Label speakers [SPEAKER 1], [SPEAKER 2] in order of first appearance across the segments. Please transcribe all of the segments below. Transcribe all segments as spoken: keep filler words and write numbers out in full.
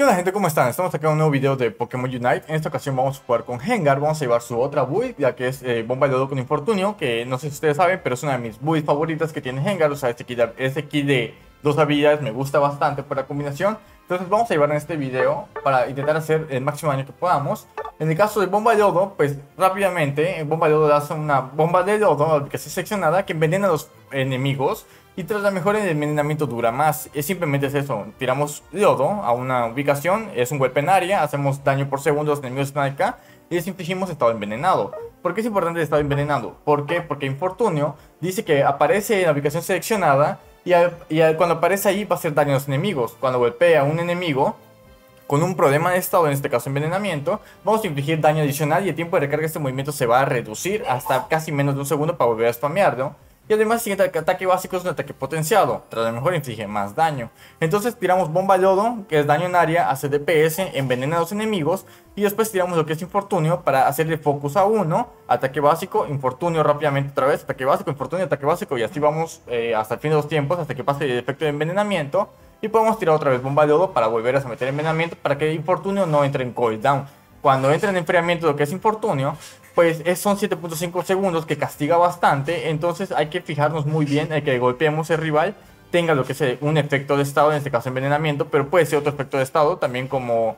[SPEAKER 1] ¿Qué onda, gente? ¿Cómo están? Estamos acá en un nuevo video de Pokémon Unite. En esta ocasión vamos a jugar con Gengar. Vamos a llevar su otra build, ya que es eh, Bomba de Lodo con Infortunio, que no sé si ustedes saben, pero es una de mis builds favoritas que tiene Gengar. O sea, este kit de, este kit de dos habilidades me gusta bastante por la combinación. Entonces vamos a llevar en este video para intentar hacer el máximo daño que podamos. En el caso de Bomba de Lodo, pues rápidamente, en Bomba de Lodo hace una bomba de lodo que se seccionada que envenena a los enemigos. Y tras la mejora el envenenamiento dura más. Es simplemente es eso. Tiramos lodo a una ubicación. Es un golpe en área. Hacemos daño por segundo a los enemigos que están acá. Y les infligimos estado envenenado. ¿Por qué es importante el estado envenenado? ¿Por qué? Porque Infortunio dice que aparece en la ubicación seleccionada. Y, al, y al, cuando aparece ahí va a hacer daño a los enemigos. Cuando golpea a un enemigo con un problema de estado, en este caso envenenamiento, vamos a infligir daño adicional. Y el tiempo de recarga de este movimiento se va a reducir hasta casi menos de un segundo para volver a spamearlo. Y además el siguiente ataque básico es un ataque potenciado. Tras la mejora inflige más daño. Entonces tiramos Bomba de Lodo, que es daño en área, hace D P S, envenena a los enemigos. Y después tiramos lo que es Infortunio para hacerle focus a uno. Ataque básico, Infortunio rápidamente otra vez. Ataque básico, Infortunio, ataque básico. Y así vamos eh, hasta el fin de los tiempos, hasta que pase el efecto de envenenamiento. Y podemos tirar otra vez Bomba de Lodo para volver a someter envenenamiento para que Infortunio no entre en cooldown. Cuando entra en enfriamiento lo que es Infortunio, pues es, son siete punto cinco segundos que castiga bastante. Entonces hay que fijarnos muy bien en que golpeemos el rival tenga lo que es un efecto de estado, en este caso envenenamiento, pero puede ser otro efecto de estado también, como,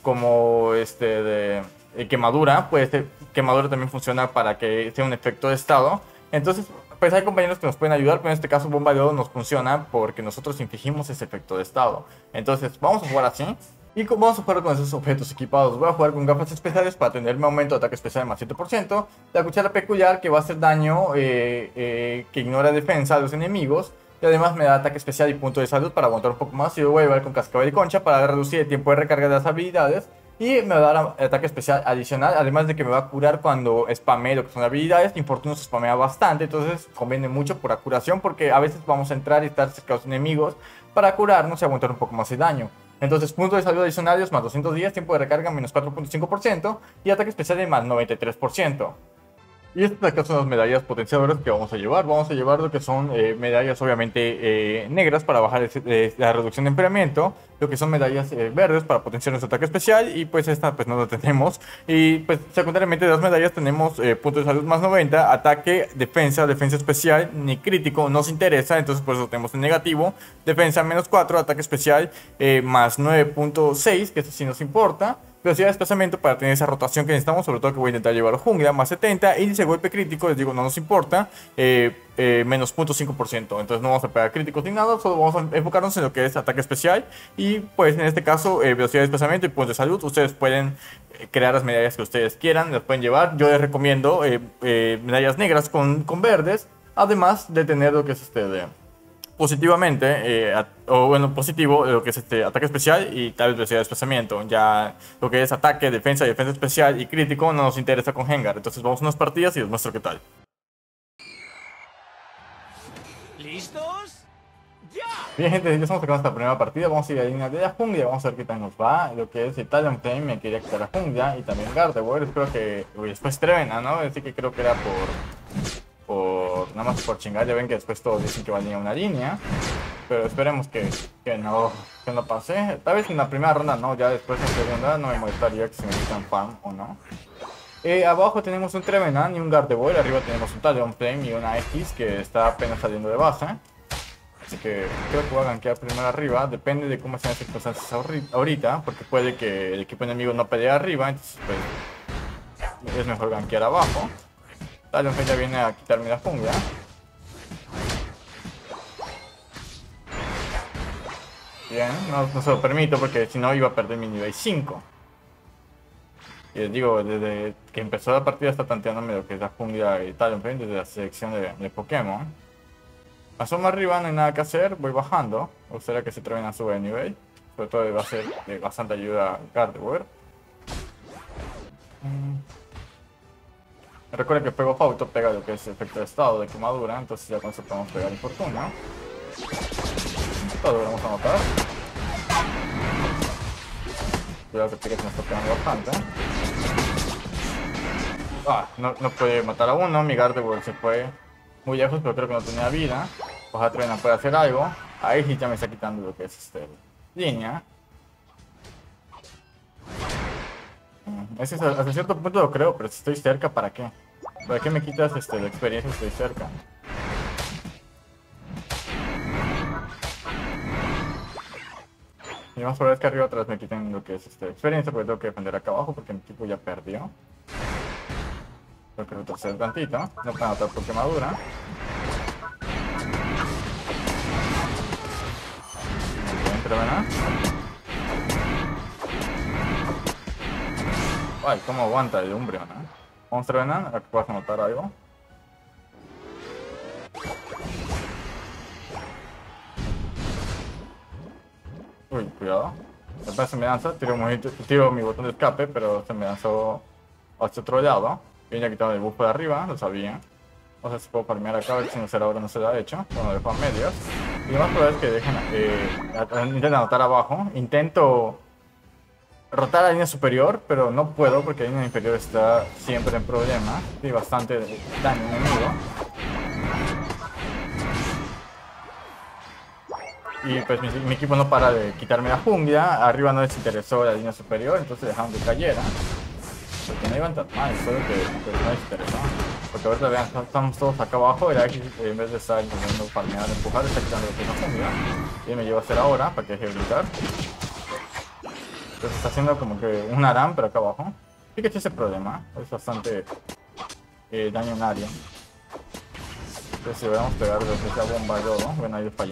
[SPEAKER 1] como este de, de quemadura. Puede ser quemadura, también funciona para que sea un efecto de estado. Entonces pues hay compañeros que nos pueden ayudar, pero en este caso Bomba de Lodo nos funciona porque nosotros infligimos ese efecto de estado. Entonces vamos a jugar así. Y vamos a jugar con esos objetos equipados. Voy a jugar con gafas especiales para tener mi aumento de ataque especial más siete por ciento. La cuchara peculiar, que va a hacer daño eh, eh, que ignora defensa a los enemigos. Y además me da ataque especial y punto de salud para aguantar un poco más. Y lo voy a llevar con cascabel y concha para reducir el tiempo de recarga de las habilidades. Y me va a dar ataque especial adicional. Además de que me va a curar cuando spamee lo que son habilidades. Infortunio se spamea bastante. Entonces conviene mucho por la curación, porque a veces vamos a entrar y estar cerca de los enemigos para curarnos y aguantar un poco más de daño. Entonces, puntos de salud adicionales más doscientos diez, tiempo de recarga menos cuatro punto cinco por ciento y ataque especial de más noventa y tres por ciento. Y estas acá son las medallas potenciadoras que vamos a llevar. Vamos a llevar lo que son eh, medallas obviamente eh, negras para bajar el, eh, la reducción de enfriamiento. Lo que son medallas eh, verdes para potenciar nuestro ataque especial. Y pues esta pues no la tenemos. Y pues secundariamente de las medallas tenemos eh, puntos de salud más noventa, ataque, defensa, defensa especial, ni crítico, nos interesa. Entonces por eso tenemos en negativo. Defensa menos cuatro, ataque especial eh, más nueve punto seis, que eso sí nos importa. Velocidad de desplazamiento para tener esa rotación que necesitamos, sobre todo que voy a intentar llevar jungla, más setenta. Índice de golpe crítico, les digo, no nos importa, eh, eh, menos cero punto cinco por ciento. Entonces no vamos a pegar críticos ni nada, solo vamos a enfocarnos en lo que es ataque especial. Y pues en este caso, eh, velocidad de desplazamiento y puntos de salud. Ustedes pueden eh, crear las medallas que ustedes quieran, las pueden llevar. Yo les recomiendo eh, eh, medallas negras con, con verdes, además de tener lo que es este de... positivamente, eh, o bueno, positivo, lo que es este ataque especial y tal vez velocidad de desplazamiento. Ya lo que es ataque, defensa, defensa especial y crítico no nos interesa con Gengar. Entonces vamos a unas partidas y les muestro qué tal.
[SPEAKER 2] ¿Listos? ¡Ya!
[SPEAKER 1] Bien, gente, ya estamos acabando esta primera partida. Vamos a ir a la línea de la jungla, vamos a ver qué tal nos va. Lo que es el Talonflame, me quería quitar la jungla y también Gardevoir. Espero que... Uy, después Trevena, ¿no? Así que creo que era por... por nada más por chingar. Ya ven que después todos dicen que valía una línea, pero esperemos que, que no que no pase. Tal vez en la primera ronda no, ya después en la segunda no me molestaría que se me quitan farm o no. Eh, abajo tenemos un Trevenant y un Gardevoir. Arriba tenemos un Talonflame y una X que está apenas saliendo de base. Así que creo que voy a gankear primero arriba. Depende de cómo sean las circunstancias ahorita, porque puede que el equipo enemigo no pelee arriba. Entonces pues es mejor gankear abajo. Talonflame ya viene a quitarme la jungla. Bien, no, no se lo permito porque si no iba a perder mi nivel cinco. Y les digo, desde que empezó la partida está tanteándome lo que es la jungla y Talonflame desde la selección de, de Pokémon. Asomo arriba, no hay nada que hacer, voy bajando. Me gustaría que se atreven a subir de nivel. Sobre todo va a ser de bastante ayuda a Gardevoir. Recuerden que pego Fauto, pega lo que es efecto de estado de quemadura, entonces ya con eso podemos pegar Infortunio. Todo lo vamos a matar. Cuidado que Tigres me está pegando bastante. Ah, no, no puede matar a uno, mi Gardevoir se fue muy lejos, pero creo que no tenía vida. Ojalá Trevena puede hacer algo. Ahí sí ya me está quitando lo que es este línea. Es que hasta cierto punto lo creo, pero si estoy cerca, ¿para qué? ¿Para qué me quitas este, la experiencia si estoy cerca? Y más probable es que arriba otra vez me quiten lo que es este, experiencia, porque tengo que defender acá abajo porque mi equipo ya perdió. Tengo que retroceder tantito, no puedo anotar por quemadura. Bien, Trevenant. Ay, cómo aguanta el Umbreon, ¿no? Vamos Trevenant, a que puedas anotar algo. Uy, cuidado. Después se me lanza, tiro, un, tiro mi botón de escape, pero se me lanzó hacia otro lado. Bien, ya quitado el buff de arriba, lo sabía. No sé si puedo farmear acá, a ver si no será ahora, no se lo ha hecho. Bueno, dejo a medios. Y lo más probable es que dejen, eh, intenten anotar abajo. Intento rotar la línea superior, pero no puedo porque la línea inferior está siempre en problema. Y bastante daño enemigo. Y pues mi, mi equipo no para de quitarme la jungla. Arriba no les interesó la línea superior, entonces dejaron que cayera. Porque no iban tan mal, solo que pues, no les interesó. Porque ahorita vean, estamos todos acá abajo. El Aegis, en vez de estar intentando farmear, empujar, está quitando lo que es la jungla. Y me llevo a hacer ahora para que deje de gritar. Entonces está haciendo como que un Aram, pero acá abajo. Pikachu ese problema, es bastante eh, daño en área. Entonces si vamos a pegar desde esa bomba de lodo, bueno ahí fallé.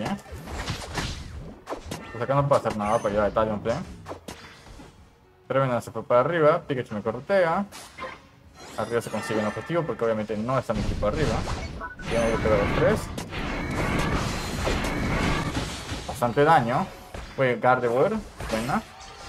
[SPEAKER 1] Pues acá no puedo hacer nada para llevar a Talonflame. Trevenant se fue para arriba, Pikachu me cortea. Arriba se consigue un objetivo porque obviamente no está mi equipo arriba. Bien, ahí le pego a los tres. Bastante daño. Fue Gardevoir, buena.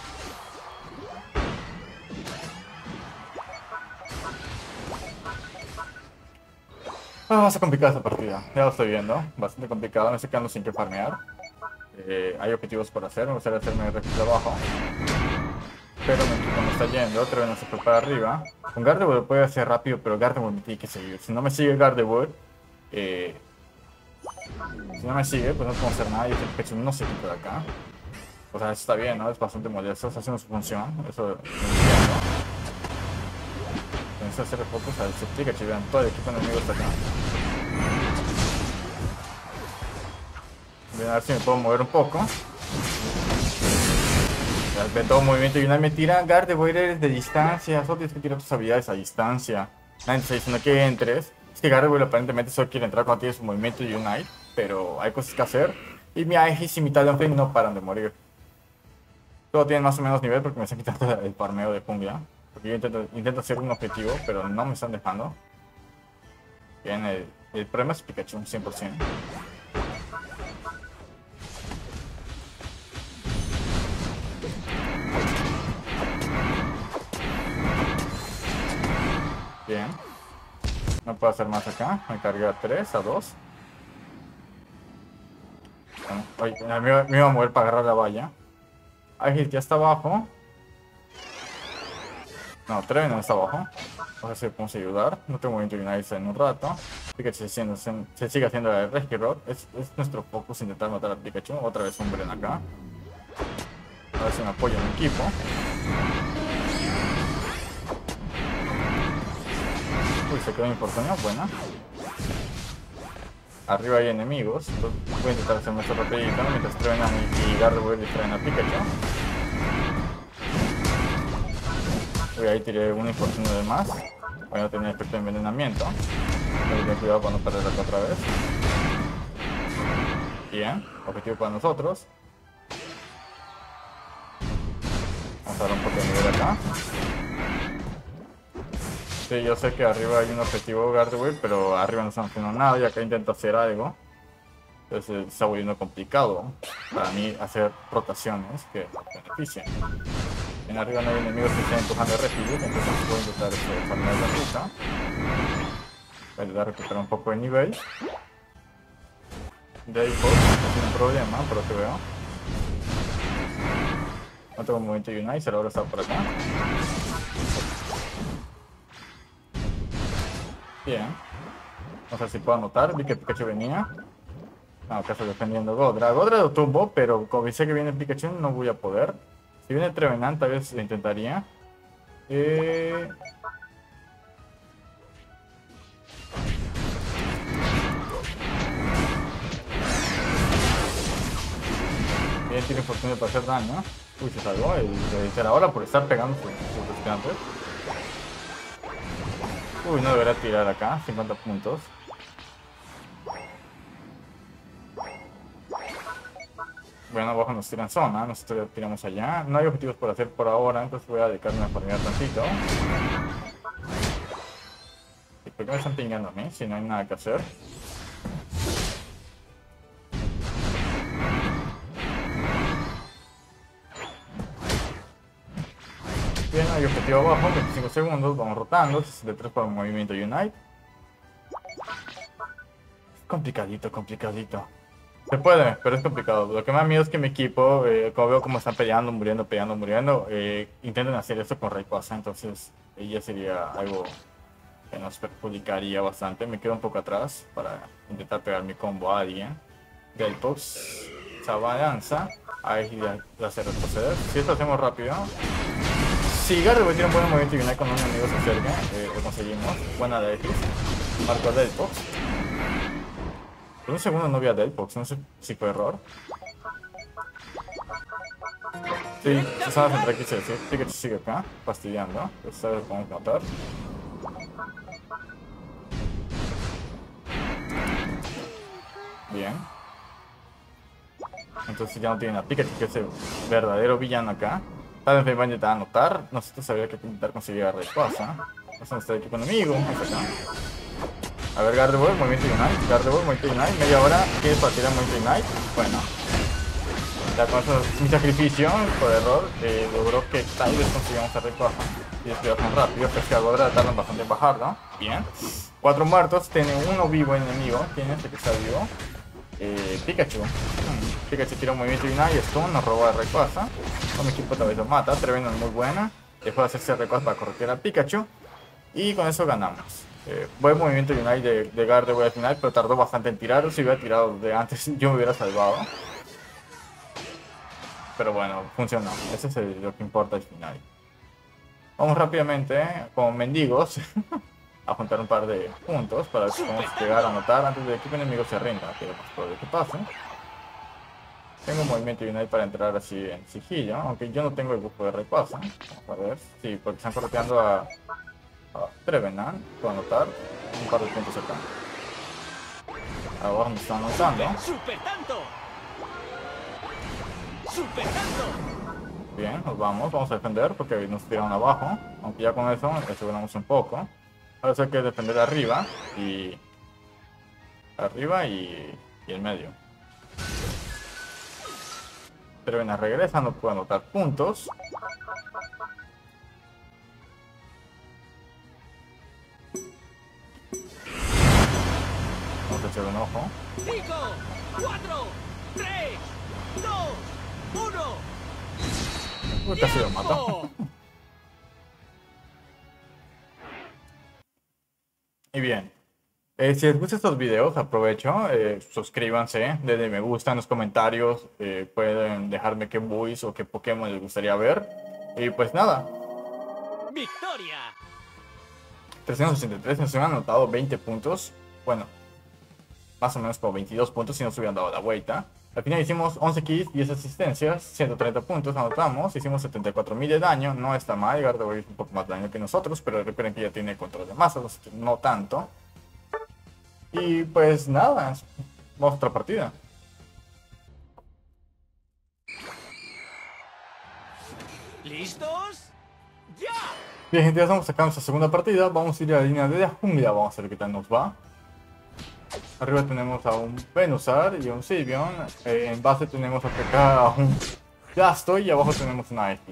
[SPEAKER 1] Ah, va a ser complicada esta partida, ya lo estoy viendo. Bastante complicado, me estoy quedando sin que farmear. Eh, hay objetivos por hacer, me gustaría hacerme recto abajo. Pero mi equipo no está yendo, Trevenant se fue para arriba. Con Gardevoir lo puede hacer rápido, pero Gardevoir me tiene que seguir. Si no me sigue Gardevoir, eh, si no me sigue, pues no puedo hacer nada y el Pikachu no se quita de acá. O sea, eso está bien, ¿no? Es bastante molesto, está haciendo su función, eso lo entiendo. Necesito hacer focus al Pikachu, vean, todo el equipo enemigo está acá. Voy a ver si me puedo mover un poco. Ve todo movimiento y una me tira Gardevoir de distancia. Solo tienes que tirar tus habilidades a distancia. Nadie te está diciendo que entres. Es que Gardevoir aparentemente solo quiere entrar cuando tienes un movimiento y Unite. Pero hay cosas que hacer. Y mi Aegis y mi Talonflame no paran de morir. Todo tienen más o menos nivel porque me están quitando el farmeo de jungla. Porque yo intento, intento hacer un objetivo, pero no me están dejando. Bien, el, el problema es Pikachu, cien por ciento. Bien. No puedo hacer más acá. Me cargué a tres, a dos. Bueno, oye, me, me iba a mover para agarrar la valla. Aegis ya está abajo. No, Trevenant no está abajo. No sé si podemos ayudar. No tengo movimiento Unite en un rato. Pikachu se, se, se sigue haciendo el Rescue Rock. Es, es nuestro focus intentar matar a Pikachu. Otra vez un Umbreon acá. A ver si me apoyo en mi equipo. Uy, se quedó infortunio, buena. Arriba hay enemigos, entonces voy a intentar hacerme esto rapidito mientras Trevenant y Gardevoir distraen a Pikachu. Uy, ahí tiré un infortunio de más. Voy a tener efecto de envenenamiento. Hay que tener cuidado para no perder acá otra vez. Bien, objetivo para nosotros. Vamos a dar un poco de nivel acá. Sí, yo sé que arriba hay un objetivo Gardevoir, pero arriba no están haciendo nada y acá intento hacer algo. Entonces se está volviendo complicado para mí hacer rotaciones que beneficien. En arriba no hay enemigos que estén empujando el refugio, entonces voy a intentar este, farmear la ruta. Voy a intentar recuperar un poco de nivel. De ahí pues, no tiene un problema, por lo que veo. No tengo movimiento de Unite, ahora está por acá. Bien. No sé si puedo anotar, vi que Pikachu venía. No, acá estoy defendiendo Godra. Godra lo tumbo, pero como sé que viene Pikachu no voy a poder. Si viene Trevenant tal vez lo intentaría. Eh... Bien, tiene oportunidad para hacer daño. Uy, se salvó el de ahora por estar pegando sus, sus estudiantes. Uy, no debería tirar acá, cincuenta puntos. Bueno, abajo nos tiran zona, nosotros tiramos allá. No hay objetivos por hacer por ahora, entonces voy a dedicarme a farmear tantito. ¿Y por qué me están pingando a mí si no hay nada que hacer? Bien, hay objetivo abajo, veinticinco segundos, vamos rotando, sesenta y tres para el movimiento Unite. Complicadito, complicadito. Se puede, pero es complicado. Lo que más miedo es que mi equipo, eh, como veo cómo están peleando, muriendo, peleando, muriendo, eh, intenten hacer esto con Rayquaza, entonces ya sería algo que nos perjudicaría bastante. Me quedo un poco atrás para intentar pegar mi combo a alguien. Delpox, Sabalanza, ahí ya la hace retroceder. Si esto hacemos rápido. Si Gardevoir tiene un buen movimiento y Unite con un enemigo se acerca, eh, lo conseguimos. Buena de X. Marco Delpox. Por un segundo no vi a Delpox, no sé si fue error. Sí, se sabe centrar aquí, sí, sí. Pikachu sigue acá, fastidiando. Ustedes lo podemos matar. Bien. Entonces ya no tienen a Pikachu, que es el verdadero villano acá. Tal vez me va a intentar anotar. Nosotros habría que intentar conseguir a Rayquaza. Vamos a estar equipo enemigo. Vamos acá. A ver, Gardevoir, movimiento Unite. Gardevoir, movimiento Unite. Media hora. ¿Quieres para tirar movimiento Unite? Bueno. Ya con eso, mi sacrificio, por error, eh, logró que tal vez consigamos a Rayquaza. Y después más rápido, pero es que Algodra tardan bastante en bajar, ¿no? Bien. Cuatro muertos. Tiene uno vivo enemigo. ¿Quién es el que está vivo? Eh, Pikachu. Hmm. Pikachu tira un movimiento Unite y Stone nos roba a Rayquaza. Con mi equipo tal vez lo mata. Trevenant es muy buena. Dejó de hacerse Rayquaza para corregir a Pikachu. Y con eso ganamos. Eh, buen movimiento Unite de, de Gardevoir al final, pero tardó bastante en tirar. Si hubiera tirado de antes, yo me hubiera salvado. Pero bueno, funcionó. Eso es el, lo que importa al final. Vamos rápidamente, eh, con mendigos, a juntar un par de puntos para ver si podemos llegar a anotar antes de que el equipo enemigo se rinda. Que es por lo que pase. Tengo un movimiento Unite para entrar así en sigillo, aunque yo no tengo el grupo de Rayquaza. Vamos a ver. Sí, porque están correteando a... Trevenant, puedo anotar un par de puntos acá. Ahora me están anotando.
[SPEAKER 2] ¡Super tanto! ¡Super tanto!
[SPEAKER 1] Bien, nos vamos, vamos a defender porque nos tiraron abajo. Aunque ya con eso aseguramos un poco. Ahora hay que defender arriba y... Arriba y... y el medio. Trevenant regresa, no puedo anotar puntos. Vamos a echar un ojo.
[SPEAKER 2] cinco, cuatro, tres, dos, uno.
[SPEAKER 1] Uy, casi lo mato. Y bien, eh, si les gustan estos videos, aprovecho, eh, suscríbanse, denle me gusta en los comentarios, eh, pueden dejarme qué buis o qué Pokémon les gustaría ver. Y pues nada.
[SPEAKER 2] ¡Victoria!
[SPEAKER 1] trescientos sesenta y tres, nos han anotado veinte puntos. Bueno, más o menos como veintidós puntos si nos hubieran dado la vuelta. Al final hicimos once kills, diez asistencias, ciento treinta puntos, anotamos, hicimos setenta y cuatro mil de daño, no está mal, Gardevoir hizo un poco más de daño que nosotros, pero recuerden que ya tiene control de masas, no tanto. Y pues nada, vamos a otra partida.
[SPEAKER 2] ¿Listos? ¡Ya!
[SPEAKER 1] Bien gente, ya estamos sacando nuestra segunda partida, vamos a ir a la línea de la jungla, vamos a ver qué tal nos va. Arriba tenemos a un Venusaur y un Sylveon, eh, en base tenemos acá a un Blastoise y abajo tenemos una X.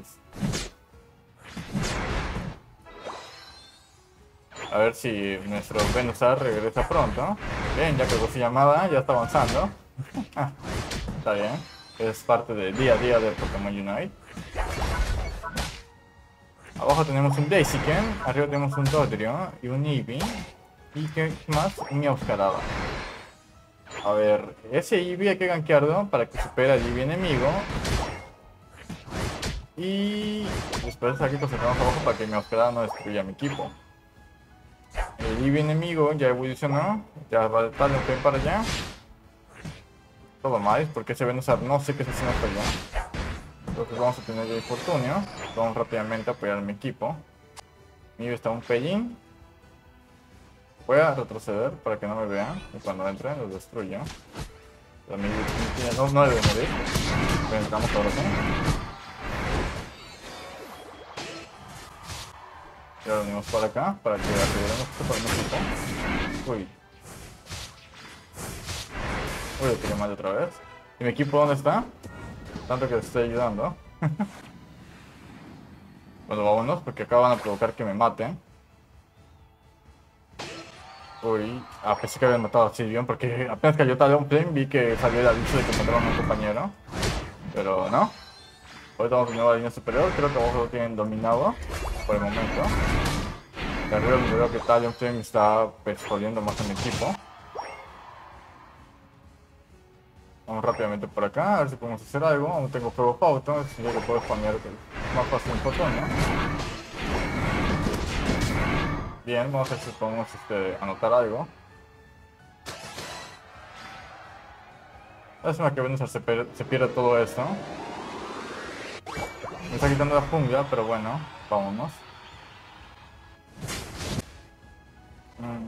[SPEAKER 1] A ver si nuestro Venusaur regresa pronto. Bien, ya quedó su llamada, ya está avanzando. Está bien, es parte del día a día de Pokémon Unite. Abajo tenemos un Blaziken, arriba tenemos un Dodrio y un Eevee. ¿Y qué más? Un Meowscarada. A ver, ese Eevee hay que gankearlo para que supere al Eevee enemigo. Y después aquí concentramos abajo para que mi hospedada no destruya mi equipo. El Eevee enemigo ya evolucionó. Ya va a estar de un para allá. Todo mal, porque se ven usar, no sé qué se hace hasta allá. Entonces vamos a tener ya infortunio. Vamos rápidamente a apoyar a mi equipo. Mi Eevee está un pellín. Voy a retroceder para que no me vean. Y cuando entren los destruyo. Pero mi Eevee no, no debe morir. Pero entramos ahora sí. Y ahora venimos para acá para que aseguremos esto para mi equipo. Uy. Uy, lo tiré mal otra vez. ¿Y mi equipo dónde está? Tanto que les estoy ayudando. Bueno, vámonos porque acá van a provocar que me maten. Uy, ah, pensé que habían matado a Sylveon porque apenas cayó Talonflame vi que salió el aviso de que mataron a un compañero. Pero no. Ahorita vamos de nuevo a la línea superior, creo que abajo lo tienen dominado por el momento. De arriba veo que Talonflame está pues jodiendo más a mi equipo. Vamos rápidamente por acá, a ver si podemos hacer algo. Aún tengo fuego pauta, así que puedo spamear más fácil un botón, ¿no? Bien, vamos a ver si podemos este, anotar algo. Lástima que Venusaur se, se pierde todo esto. Me está quitando la jungla, pero bueno, vámonos. Mm.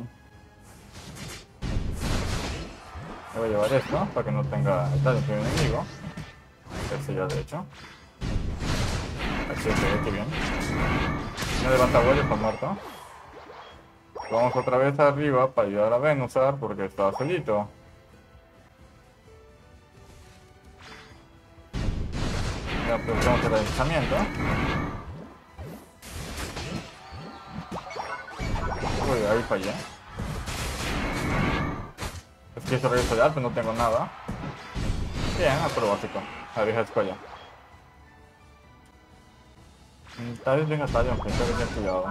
[SPEAKER 1] Me voy a llevar esto para que no tenga el daño que un enemigo. Ese ya de hecho. Así se ve que bien. No levanta vuelo, está muerto. Vamos otra vez arriba para ayudar a Venusaur porque está solito. Ya aprovechamos el lanzamiento. Uy, ahí fallé. Es que eso regreso de pero no tengo nada. Bien, apuro básico. La vieja escuela. Tal vez venga Talion, pero hay que tener cuidado.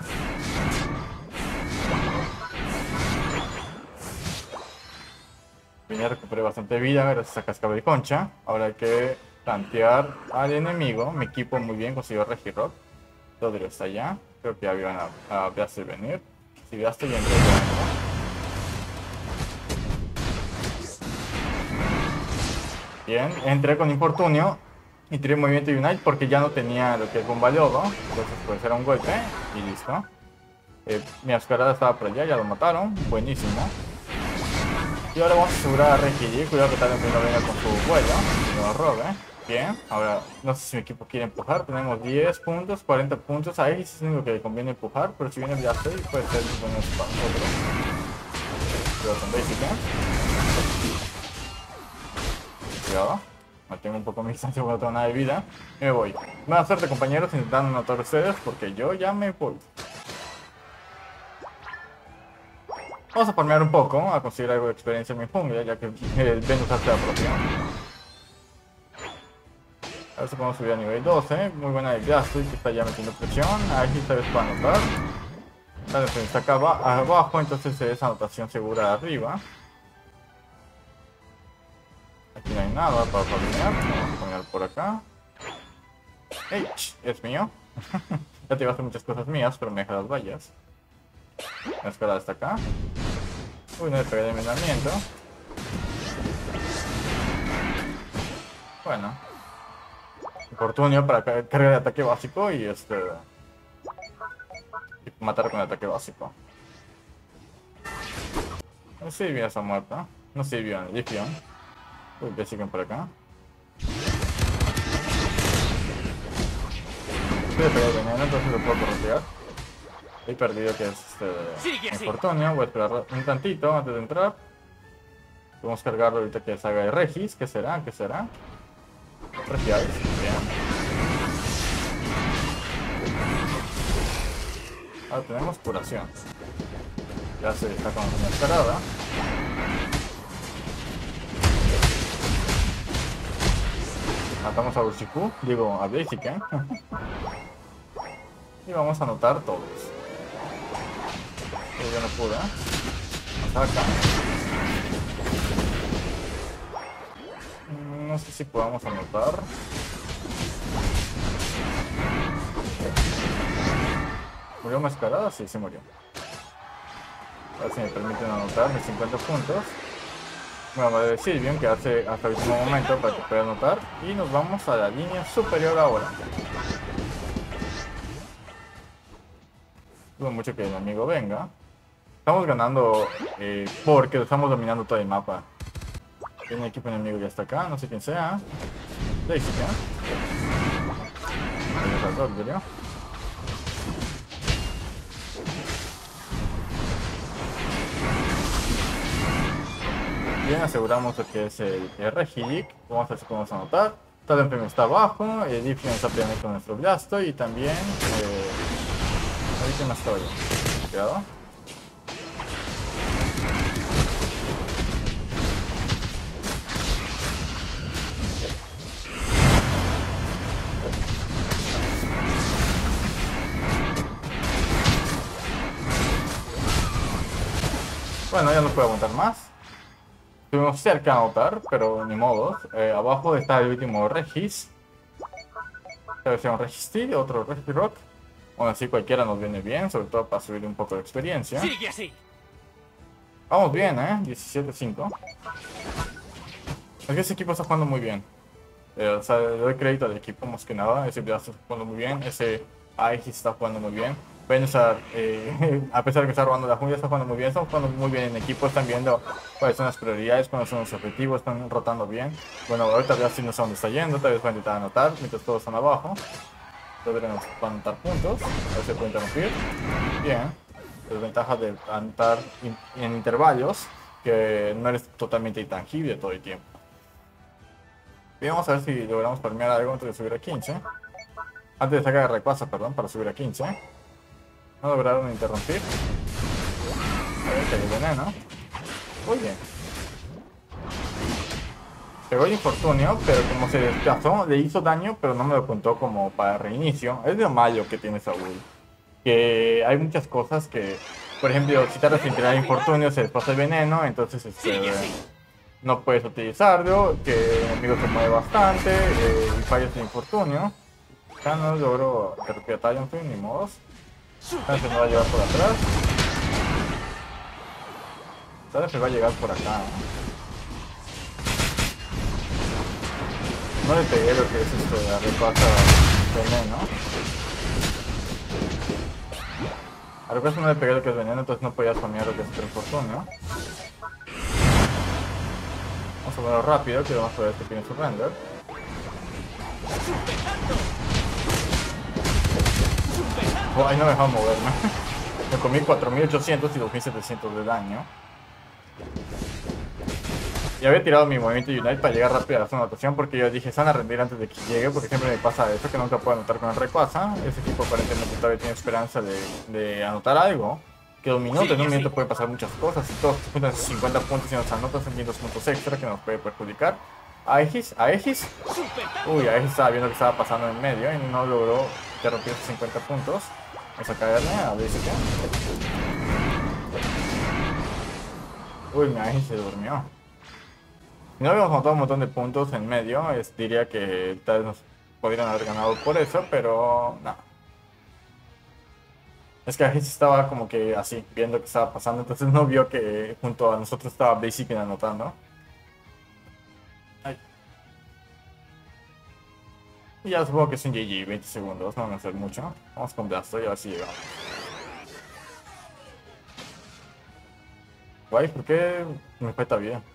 [SPEAKER 1] Bien, ya recuperé bastante vida gracias a Cascabel de Concha. Ahora hay que plantear al enemigo. Mi equipo muy bien consiguió Regirock. Dodrio está allá. Creo que ya vieron a, a Beastie venir. Si Beastie ya entró, ya entró. Bien, entré con Infortunio y tiré movimiento Unite porque ya no tenía lo que es bomba lodo. Entonces pues era un golpe y listo. Eh, mi Ascarada estaba por allá, ya lo mataron. Buenísimo. Y ahora vamos a asegurar a Reggie. Cuidado que tal vez no venga con su vuelo y no lo robe. Bien, ahora no sé si mi equipo quiere empujar. Tenemos diez puntos, cuarenta puntos. Ahí es lo único que le conviene empujar. Pero si viene Beastie puede ser muy bueno para nosotros. Pero con Basic, ¿eh? Cuidado, mantengo un poco mi distancia porque no tengo nada de vida. Y me voy. Buena suerte, compañeros, intentando anotar ustedes porque yo ya me voy. Vamos a farmear un poco, a conseguir algo de experiencia en mi jungla, ya que el Venusaur se apropió. A ver si podemos subir a nivel doce. Muy buena de Beastie, que está ya metiendo presión. Aquí esta vez para anotar. La defensa está acá abajo, entonces es anotación segura arriba. Aquí no hay nada para farmear. Vamos a poner por acá. ¡Ey! Es mío. Ya te iba a hacer muchas cosas mías, pero me deja las vallas. La escalada está acá. Uy, no le pegué de envenenamiento. Bueno. Infortunio para cargar de ataque básico y este... y matar con el ataque básico. No sirvió esa muerta. No sirvió en Lithium. Uy, ya siguen por acá. Voy a pegar el veneno, entonces lo puedo corretear. He perdido que es este Infortunio. Voy a esperar un tantito antes de entrar. Podemos cargarlo ahorita que salga de Regis. ¿Qué será? ¿Qué será? Regiales. Bien. Ahora tenemos curación. Ya se está con una escalada. Matamos a Urshifu, digo a Blaziken. Y vamos a anotar todos. Yo no pude. Ataca. No sé si podamos anotar. ¿Murió Mascarada? Sí, se murió. A ver si me permiten anotar mis cincuenta puntos. Bueno, va a decir bien que hace hasta el último momento para que pueda anotar. Y nos vamos a la línea superior ahora. Dudo mucho que el enemigo venga. Estamos ganando eh, porque estamos dominando todo el mapa. El equipo enemigo ya está acá, no sé quién sea. Daisy, ¿ya? Ahí me saltó el video. Bien, aseguramos lo que es el, el Regigic. Vamos a ver si podemos anotar. Talonflame está abajo, el Diffion está peleando con nuestro Blasto y también... Eh, ahorita más estoy. Cuidado. Bueno, ya no puedo aguantar más. Estuvimos cerca de anotar, pero ni modo. Eh, abajo está el último Regis. Esta vez sea un Registeel, otro Regirock. Aún así cualquiera nos viene bien, sobre todo para subir un poco de experiencia.
[SPEAKER 2] Sigue así.
[SPEAKER 1] Vamos bien, ¿eh? diecisiete cinco. Es que ese equipo está jugando muy bien. Eh, o sea, le doy crédito al equipo más que nada. Ese Blast está jugando muy bien. Ese Aegis está jugando muy bien. Venusaur, eh, a pesar de que está robando la jungla, está jugando muy bien. Estamos jugando muy bien en equipo. Están viendo cuáles son las prioridades, cuáles son los objetivos. Están rotando bien. Bueno, ahorita ya sí no sé dónde está yendo. Tal vez va a intentar anotar mientras todos están abajo. Deberíamos anotar puntos. A ver si puede interrumpir. Bien. Desventaja de anotar in en intervalos, que no eres totalmente intangible todo el tiempo. Bien, vamos a ver si logramos farmear algo antes de subir a quince. Antes de sacar de Rayquaza, perdón, para subir a quince. No lograron interrumpir. A ver, que hay veneno. Muy bien. Pegó el infortunio, pero como se desplazó, le hizo daño, pero no me lo contó como para reinicio. Es lo malo que tiene Saúl. Que hay muchas cosas que, por ejemplo, si tardas en tirar infortunio, se desplaza el veneno, entonces este, no puedes utilizarlo, que el enemigo se mueve bastante eh, y fallas el infortunio. Ya no logro interrumpir a Talonflame, ni modos. Talonflame me va a llevar por atrás. Talonflame va a llegar por acá, ¿no? No le pegué lo que es esto de la Rayquaza veneno. A Rayquaza no le pegué lo que es veneno, entonces no podía spamear lo que es el infortunio. Vamos a verlo rápido, que vamos a ver que tiene su render. Oh, ahí no me dejaba moverme. Me comí cuatro mil ochocientos y dos mil setecientos de daño. Y había tirado mi movimiento Unite para llegar rápido a la zona de anotación, porque yo dije, se van a rendir antes de que llegue, porque siempre me pasa eso, que nunca puedo anotar con el Rayquaza. Ese equipo aparentemente todavía tiene esperanza de, de anotar algo. Que un minuto, en un minuto puede pasar muchas cosas, y todos juntan cincuenta puntos y nos anotan quinientos puntos extra que nos puede perjudicar. Aegis, Aegis. Uy, Aegis estaba viendo que estaba pasando en medio y no logró interrumpir esos cincuenta puntos. Vamos a caerle, a ver si qué. Uy, mi Aegis se durmió. Si no habíamos anotado un montón de puntos en medio, es, diría que tal vez nos podrían haber ganado por eso, pero no. Es que Aegis estaba como que así, viendo que estaba pasando, entonces no vio que junto a nosotros estaba Basic anotando. Ay. Y ya supongo que es un G G, veinte segundos, no van a hacer mucho. Vamos con Blasto y a ver si llegamos. Guay, ¿por qué me fue tan bien?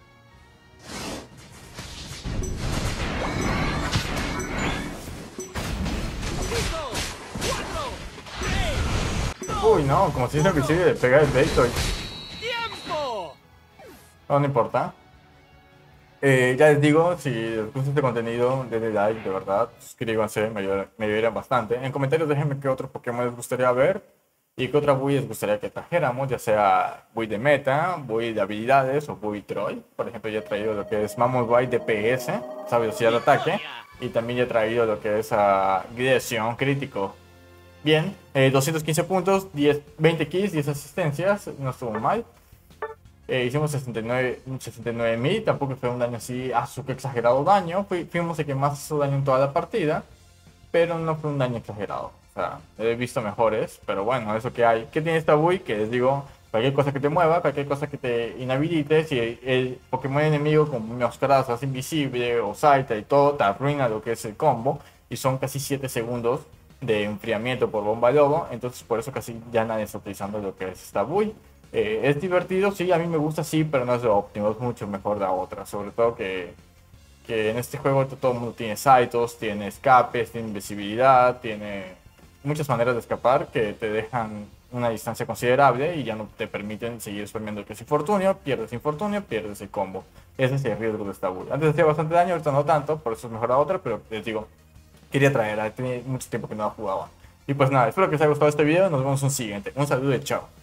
[SPEAKER 1] Uy, no, como si es invisible de pegar el Beyblade.
[SPEAKER 2] ¡Tiempo!
[SPEAKER 1] No, no importa. Eh, ya les digo, si les gusta este contenido, denle like, de verdad. Suscríbanse, me ayudarían, me ayudarían bastante. En comentarios déjenme qué otro Pokémon les gustaría ver y qué otra build les gustaría que trajéramos, ya sea build de meta, build de habilidades o build troll. Por ejemplo, ya he traído lo que es Mammoth de P S, sabe velocidad de ataque, y también ya he traído lo que es agresión crítico. Bien, eh, doscientos quince puntos, diez, veinte kills, diez asistencias, no estuvo mal. Eh, hicimos sesenta y nueve mil, tampoco fue un daño así, ah, súper exagerado daño. Fui, fuimos el que más hizo daño en toda la partida, pero no fue un daño exagerado. O sea, he visto mejores, pero bueno, eso que hay. ¿Qué tiene esta Bui? Que les digo, cualquier cosa que te mueva, cualquier cosa que te inhabilite, si el Pokémon enemigo como Meowscarada se hace invisible o salta y todo, te arruina lo que es el combo. Y son casi siete segundos de enfriamiento por bomba lobo, entonces por eso casi ya nadie está utilizando lo que es esta Bui. Eh, es divertido, sí, a mí me gusta, sí, pero no es lo óptimo, es mucho mejor la otra, sobre todo que, que en este juego todo el mundo tiene saltos, tiene escapes, tiene invisibilidad, tiene muchas maneras de escapar que te dejan una distancia considerable y ya no te permiten seguir spameando que es infortunio, pierdes infortunio, pierdes el combo. Ese es el riesgo de esta Bui. Antes hacía bastante daño, ahorita no tanto, por eso es mejor la otra, pero les digo, quería traer, tenía mucho tiempo que no la jugaba. Y pues nada, espero que les haya gustado este video, nos vemos en un siguiente. Un saludo y chao.